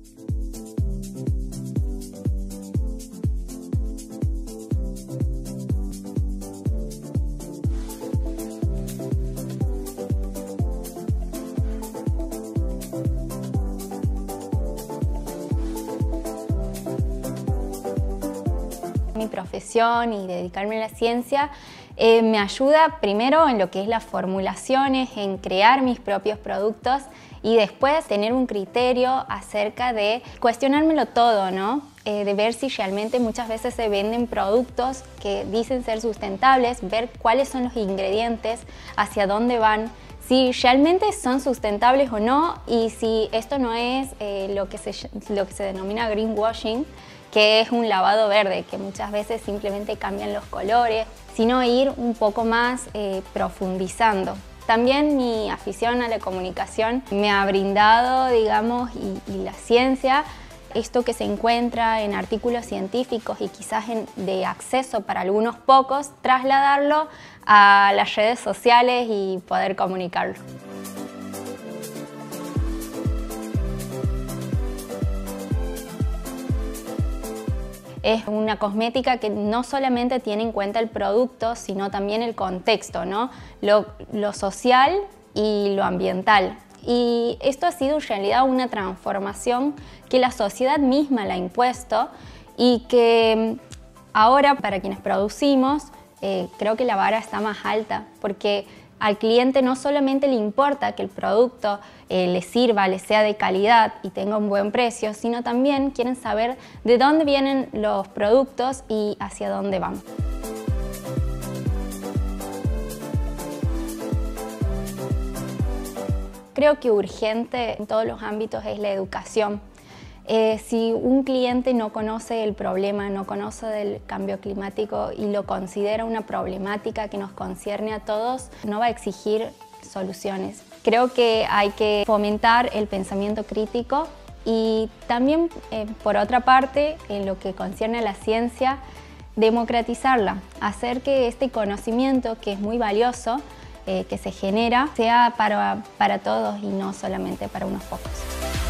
Mi profesión y dedicarme a la ciencia me ayuda primero en lo que es las formulaciones, en crear mis propios productos y después tener un criterio acerca de cuestionármelo todo, ¿no? De ver si realmente muchas veces se venden productos que dicen ser sustentables, ver cuáles son los ingredientes, hacia dónde van, si realmente son sustentables o no y si esto no es lo que se denomina greenwashing, que es un lavado verde, que muchas veces simplemente cambian los colores, sino ir un poco más profundizando. También mi afición a la comunicación me ha brindado, digamos, y la ciencia, esto que se encuentra en artículos científicos y quizás de acceso para algunos pocos, trasladarlo a las redes sociales y poder comunicarlo. Es una cosmética que no solamente tiene en cuenta el producto, sino también el contexto, ¿no? Lo social y lo ambiental. Y esto ha sido en realidad una transformación que la sociedad misma la ha impuesto y que ahora para quienes producimos creo que la vara está más alta porque al cliente no solamente le importa que el producto le sirva, le sea de calidad y tenga un buen precio, sino también quieren saber de dónde vienen los productos y hacia dónde van. Creo que urgente en todos los ámbitos es la educación. Si un cliente no conoce el problema, no conoce del cambio climático y lo considera una problemática que nos concierne a todos, no va a exigir soluciones. Creo que hay que fomentar el pensamiento crítico y también, por otra parte, en lo que concierne a la ciencia, democratizarla, hacer que este conocimiento, que es muy valioso, que se genera, sea para todos y no solamente para unos pocos.